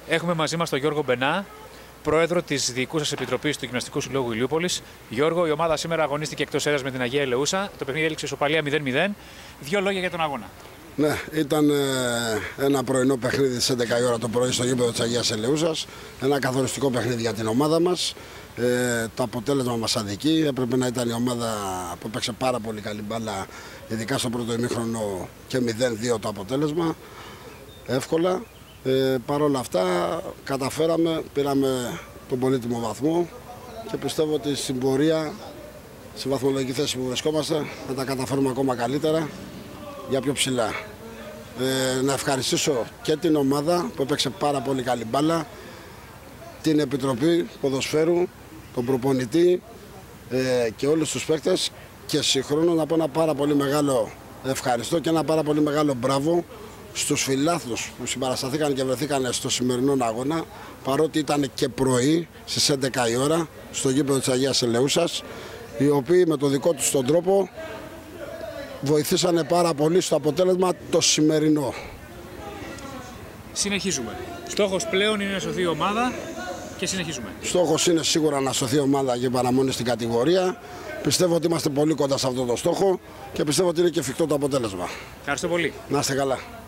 Έχουμε μαζί μας τον Γιώργο Μπενά, πρόεδρο της Διοικούσας Επιτροπής του Γυμναστικού Συλλόγου Ηλιούπολης. Γιώργο, η ομάδα σήμερα αγωνίστηκε εκτός έδρας με την Αγία Ελεούσα. Το παιχνίδι έληξε ισοπαλία 0-0. Δύο λόγια για τον αγώνα. Ναι, ήταν ένα πρωινό παιχνίδι στις 11 η ώρα το πρωί στο γήπεδο της Αγίας Ελεούσας. Ένα καθοριστικό παιχνίδι για την ομάδα μας. Το αποτέλεσμα μας αδικεί. Έπρεπε να ήταν η ομάδα που έπαιξε πάρα πολύ καλή μπάλα, ειδικά στο πρώτο ημίχρονο, και 0-2 το αποτέλεσμα. Εύκολα. Παρ' όλα αυτά καταφέραμε, πήραμε τον πολύτιμο βαθμό και πιστεύω ότι στην πορεία, στη βαθμολογική θέση που βρισκόμαστε, θα τα καταφέρουμε ακόμα καλύτερα για πιο ψηλά. Να ευχαριστήσω και την ομάδα που έπαιξε πάρα πολύ καλή μπάλα, την Επιτροπή Ποδοσφαίρου, τον προπονητή και όλους τους παίκτες, και συγχρόνως να πω ένα πάρα πολύ μεγάλο ευχαριστώ και ένα πάρα πολύ μεγάλο μπράβο στους φιλάθλους που συμπαρασταθήκαν και βρεθήκαν στο σημερινό αγώνα, παρότι ήταν και πρωί στις 11 η ώρα στο γήπεδο της Αγίας Ελεούσας, οι οποίοι με το δικό τους τον τρόπο βοηθήσανε πάρα πολύ στο αποτέλεσμα το σημερινό. Συνεχίζουμε. Στόχος πλέον είναι να σωθεί η ομάδα και συνεχίζουμε. Στόχος είναι σίγουρα να σωθεί η ομάδα για παραμονή στην κατηγορία. Πιστεύω ότι είμαστε πολύ κοντά σε αυτό το στόχο και πιστεύω ότι είναι και εφικτό το αποτέλεσμα. Ευχαριστώ πολύ. Να είστε καλά.